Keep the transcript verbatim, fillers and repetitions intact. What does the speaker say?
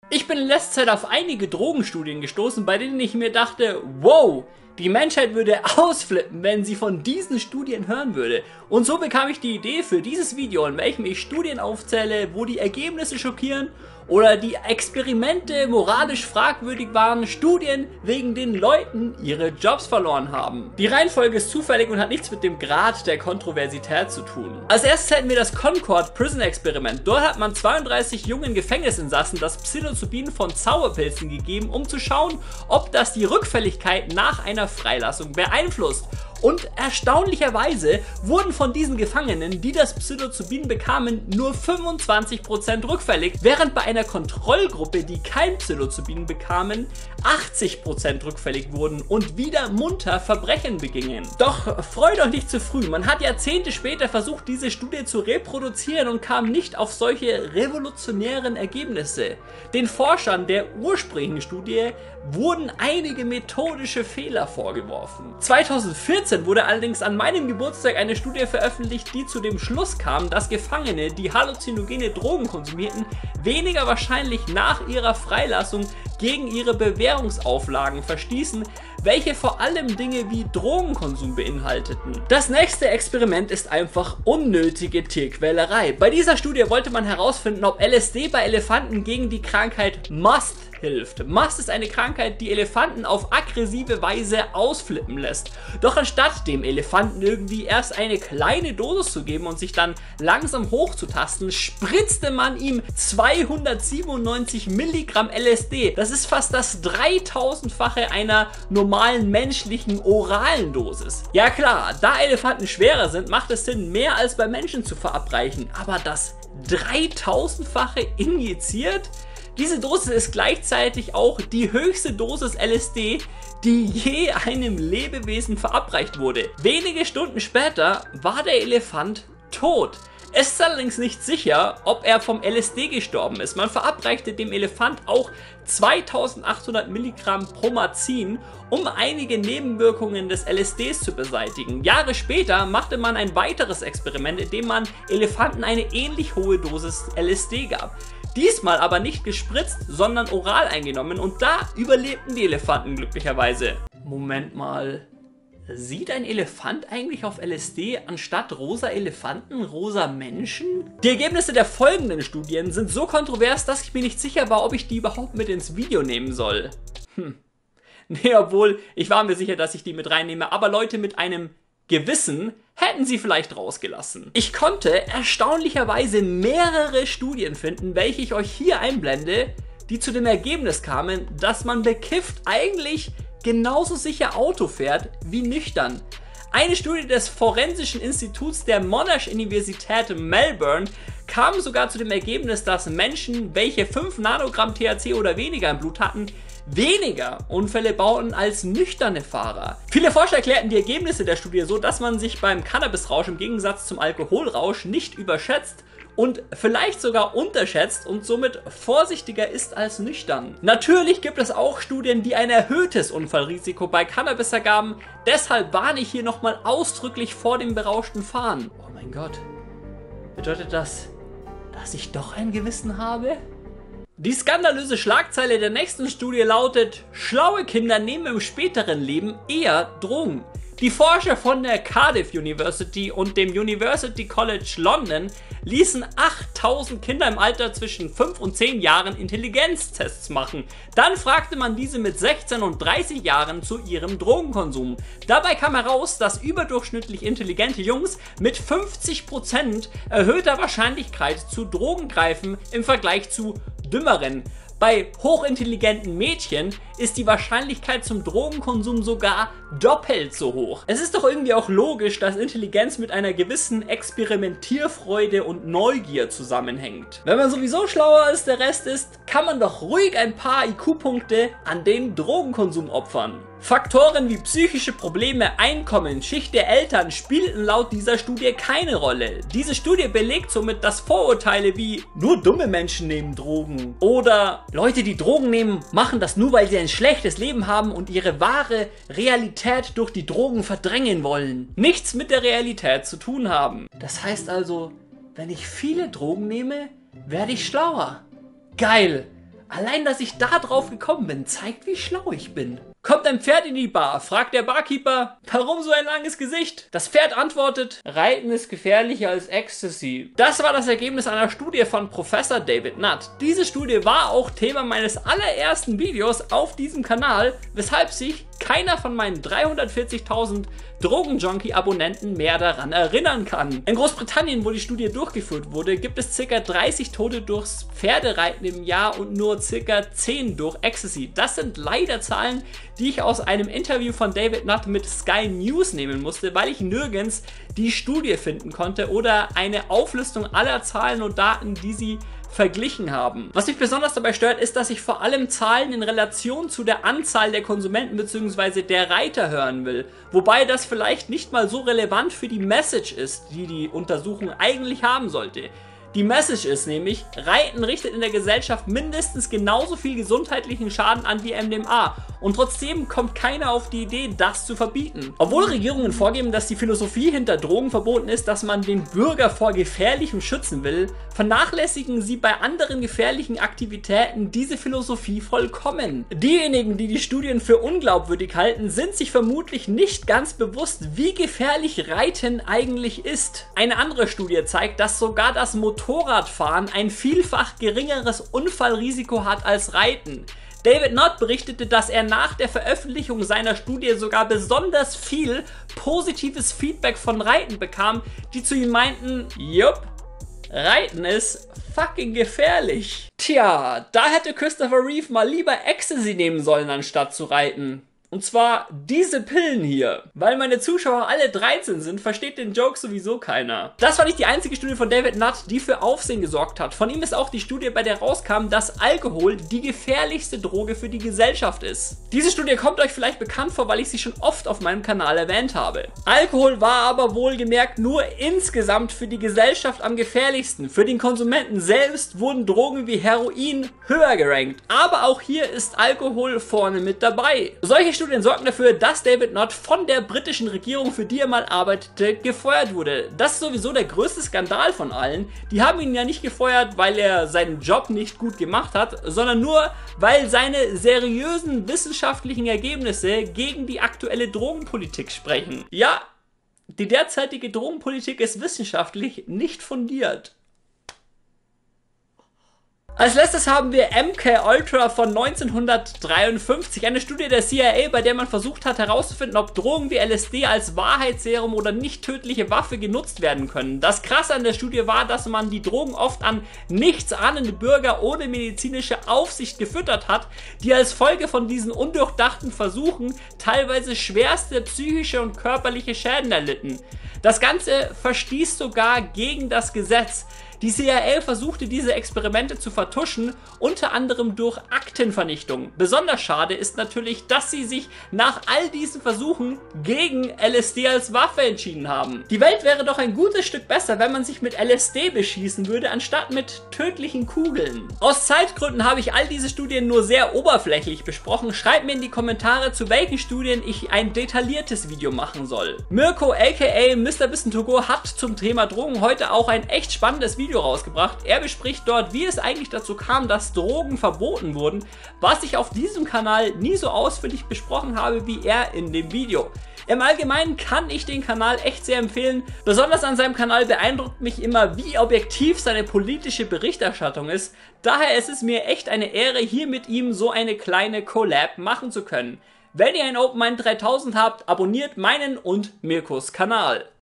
Ich bin in letzter Zeit auf einige Drogenstudien gestoßen, bei denen ich mir dachte, wow, die Menschheit würde ausflippen, wenn sie von diesen Studien hören würde. Und so bekam ich die Idee für dieses Video, in welchem ich Studien aufzähle, wo die Ergebnisse schockieren oder die Experimente moralisch fragwürdig waren, Studien, wegen denen Leuten ihre Jobs verloren haben. Die Reihenfolge ist zufällig und hat nichts mit dem Grad der Kontroversität zu tun. Als erstes hätten wir das Concord Prison Experiment. Dort hat man zweiunddreißig jungen Gefängnisinsassen das Psilocybin von Zauberpilzen gegeben, um zu schauen, ob das die Rückfälligkeit nach einer Freilassung beeinflusst. Und erstaunlicherweise wurden von diesen Gefangenen, die das Psilocybin bekamen, nur fünfundzwanzig Prozent rückfällig, während bei einer Kontrollgruppe, die kein Psilocybin bekamen, achtzig Prozent rückfällig wurden und wieder munter Verbrechen begingen. Doch freut euch nicht zu früh, man hat Jahrzehnte später versucht, diese Studie zu reproduzieren und kam nicht auf solche revolutionären Ergebnisse. Den Forschern der ursprünglichen Studie wurden einige methodische Fehler vorgeworfen. zweitausendvierzehn wurde allerdings an meinem Geburtstag eine Studie veröffentlicht, die zu dem Schluss kam, dass Gefangene, die halluzinogene Drogen konsumierten, weniger wahrscheinlich nach ihrer Freilassung gegen ihre Bewährungsauflagen verstießen, welche vor allem Dinge wie Drogenkonsum beinhalteten. Das nächste Experiment ist einfach unnötige Tierquälerei. Bei dieser Studie wollte man herausfinden, ob L S D bei Elefanten gegen die Krankheit Must hilft. Must ist eine Krankheit, die Elefanten auf aggressive Weise ausflippen lässt. Doch anstatt dem Elefanten irgendwie erst eine kleine Dosis zu geben und sich dann langsam hochzutasten, spritzte man ihm zweihundertsiebenundneunzig Milligramm L S D. Das ist fast das dreitausendfache einer normalen menschlichen oralen Dosis. Ja klar, da Elefanten schwerer sind, macht es Sinn, mehr als bei Menschen zu verabreichen. Aber das dreitausendfache injiziert? Diese Dosis ist gleichzeitig auch die höchste Dosis L S D, die je einem Lebewesen verabreicht wurde. Wenige Stunden später war der Elefant tot. Es ist allerdings nicht sicher, ob er vom L S D gestorben ist. Man verabreichte dem Elefant auch zweitausendachthundert Milligramm Promazin, um einige Nebenwirkungen des L S Ds zu beseitigen. Jahre später machte man ein weiteres Experiment, in dem man Elefanten eine ähnlich hohe Dosis L S D gab. Diesmal aber nicht gespritzt, sondern oral eingenommen und da überlebten die Elefanten glücklicherweise. Moment mal, sieht ein Elefant eigentlich auf L S D anstatt rosa Elefanten rosa Menschen? Die Ergebnisse der folgenden Studien sind so kontrovers, dass ich mir nicht sicher war, ob ich die überhaupt mit ins Video nehmen soll. Hm. Nee, obwohl, ich war mir sicher, dass ich die mit reinnehme, aber Leute mit einem Gewissen hätten sie vielleicht rausgelassen. Ich konnte erstaunlicherweise mehrere Studien finden, welche ich euch hier einblende, die zu dem Ergebnis kamen, dass man bekifft eigentlich genauso sicher Auto fährt wie nüchtern. Eine Studie des Forensischen Instituts der Monash-Universität Melbourne kam sogar zu dem Ergebnis, dass Menschen, welche fünf Nanogramm T H C oder weniger im Blut hatten, weniger Unfälle bauten als nüchterne Fahrer. Viele Forscher erklärten die Ergebnisse der Studie so, dass man sich beim Cannabisrausch im Gegensatz zum Alkoholrausch nicht überschätzt und vielleicht sogar unterschätzt und somit vorsichtiger ist als nüchtern. Natürlich gibt es auch Studien, die ein erhöhtes Unfallrisiko bei Cannabis ergaben, deshalb warne ich hier nochmal ausdrücklich vor dem berauschten Fahren. Oh mein Gott, bedeutet das, dass ich doch ein Gewissen habe? Die skandalöse Schlagzeile der nächsten Studie lautet: Schlaue Kinder nehmen im späteren Leben eher Drogen. Die Forscher von der Cardiff University und dem University College London ließen achttausend Kinder im Alter zwischen fünf und zehn Jahren Intelligenztests machen. Dann fragte man diese mit sechzehn und dreißig Jahren zu ihrem Drogenkonsum. Dabei kam heraus, dass überdurchschnittlich intelligente Jungs mit fünfzig Prozent erhöhter Wahrscheinlichkeit zu Drogen greifen im Vergleich zu dümmeren. Bei hochintelligenten Mädchen ist die Wahrscheinlichkeit zum Drogenkonsum sogar doppelt so hoch. Es ist doch irgendwie auch logisch, dass Intelligenz mit einer gewissen Experimentierfreude und Neugier zusammenhängt. Wenn man sowieso schlauer als der Rest ist, kann man doch ruhig ein paar I Q-Punkte an den Drogenkonsum opfern. Faktoren wie psychische Probleme, Einkommen, Schicht der Eltern spielten laut dieser Studie keine Rolle. Diese Studie belegt somit, dass Vorurteile wie nur dumme Menschen nehmen Drogen oder Leute, die Drogen nehmen, machen das nur, weil sie ein schlechtes Leben haben und ihre wahre Realität durch die Drogen verdrängen wollen, nichts mit der Realität zu tun haben. Das heißt also, wenn ich viele Drogen nehme, werde ich schlauer. Geil! Allein, dass ich da drauf gekommen bin, zeigt, wie schlau ich bin. Kommt ein Pferd in die Bar, fragt der Barkeeper, warum so ein langes Gesicht? Das Pferd antwortet, Reiten ist gefährlicher als Ecstasy. Das war das Ergebnis einer Studie von Professor David Nutt. Diese Studie war auch Thema meines allerersten Videos auf diesem Kanal, weshalb sich keiner von meinen dreihundertvierzigtausend Drogenjunkie-Abonnenten mehr daran erinnern kann. In Großbritannien, wo die Studie durchgeführt wurde, gibt es ca. dreißig Tote durchs Pferdereiten im Jahr und nur ca. zehn durch Ecstasy. Das sind leider Zahlen, die ich aus einem Interview von David Nutt mit Sky News nehmen musste, weil ich nirgends die Studie finden konnte oder eine Auflistung aller Zahlen und Daten, die sie verglichen haben. Was mich besonders dabei stört, ist, dass ich vor allem Zahlen in Relation zu der Anzahl der Konsumenten bzw. der Reiter hören will. Wobei das vielleicht nicht mal so relevant für die Message ist, die die Untersuchung eigentlich haben sollte. Die Message ist nämlich, Reiten richtet in der Gesellschaft mindestens genauso viel gesundheitlichen Schaden an wie M D M A und trotzdem kommt keiner auf die Idee, das zu verbieten. Obwohl Regierungen vorgeben, dass die Philosophie hinter Drogen verboten ist, dass man den Bürger vor Gefährlichem schützen will, vernachlässigen sie bei anderen gefährlichen Aktivitäten diese Philosophie vollkommen. Diejenigen, die die Studien für unglaubwürdig halten, sind sich vermutlich nicht ganz bewusst, wie gefährlich Reiten eigentlich ist. Eine andere Studie zeigt, dass sogar das Motorradfahren ein vielfach geringeres Unfallrisiko hat als Reiten. David Nutt berichtete, dass er nach der Veröffentlichung seiner Studie sogar besonders viel positives Feedback von Reitern bekam, die zu ihm meinten, jupp, Reiten ist fucking gefährlich. Tja, da hätte Christopher Reeve mal lieber Ecstasy nehmen sollen, anstatt zu reiten. Und zwar diese Pillen hier. Weil meine Zuschauer alle dreizehn sind, versteht den Joke sowieso keiner. Das war nicht die einzige Studie von David Nutt, die für Aufsehen gesorgt hat. Von ihm ist auch die Studie, bei der rauskam, dass Alkohol die gefährlichste Droge für die Gesellschaft ist. Diese Studie kommt euch vielleicht bekannt vor, weil ich sie schon oft auf meinem Kanal erwähnt habe. Alkohol war aber wohlgemerkt nur insgesamt für die Gesellschaft am gefährlichsten. Für den Konsumenten selbst wurden Drogen wie Heroin höher gerankt. Aber auch hier ist Alkohol vorne mit dabei. Solche Studien sorgen dafür, dass David Nutt von der britischen Regierung, für die er mal arbeitete, gefeuert wurde. Das ist sowieso der größte Skandal von allen. Die haben ihn ja nicht gefeuert, weil er seinen Job nicht gut gemacht hat, sondern nur, weil seine seriösen wissenschaftlichen Ergebnisse gegen die aktuelle Drogenpolitik sprechen. Ja, die derzeitige Drogenpolitik ist wissenschaftlich nicht fundiert. Als letztes haben wir M K Ultra von neunzehnhundertdreiundfünfzig, eine Studie der C I A, bei der man versucht hat herauszufinden, ob Drogen wie L S D als Wahrheitsserum oder nicht tödliche Waffe genutzt werden können. Das Krasse an der Studie war, dass man die Drogen oft an nichtsahnende Bürger ohne medizinische Aufsicht gefüttert hat, die als Folge von diesen undurchdachten Versuchen teilweise schwerste psychische und körperliche Schäden erlitten. Das Ganze verstieß sogar gegen das Gesetz. Die C I A versuchte diese Experimente zu vertuschen, unter anderem durch Aktenvernichtung. Besonders schade ist natürlich, dass sie sich nach all diesen Versuchen gegen L S D als Waffe entschieden haben. Die Welt wäre doch ein gutes Stück besser, wenn man sich mit L S D beschießen würde, anstatt mit tödlichen Kugeln. Aus Zeitgründen habe ich all diese Studien nur sehr oberflächlich besprochen. Schreibt mir in die Kommentare, zu welchen Studien ich ein detailliertes Video machen soll. Mirko aka Mister Wissen to Go hat zum Thema Drogen heute auch ein echt spannendes Video rausgebracht. Er bespricht dort, wie es eigentlich dazu kam, dass Drogen verboten wurden, was ich auf diesem Kanal nie so ausführlich besprochen habe wie er in dem Video. Im Allgemeinen kann ich den Kanal echt sehr empfehlen. Besonders an seinem Kanal beeindruckt mich immer, wie objektiv seine politische Berichterstattung ist. Daher ist es mir echt eine Ehre, hier mit ihm so eine kleine Collab machen zu können. Wenn ihr ein Open Mind dreitausend habt, abonniert meinen und Mirkos Kanal.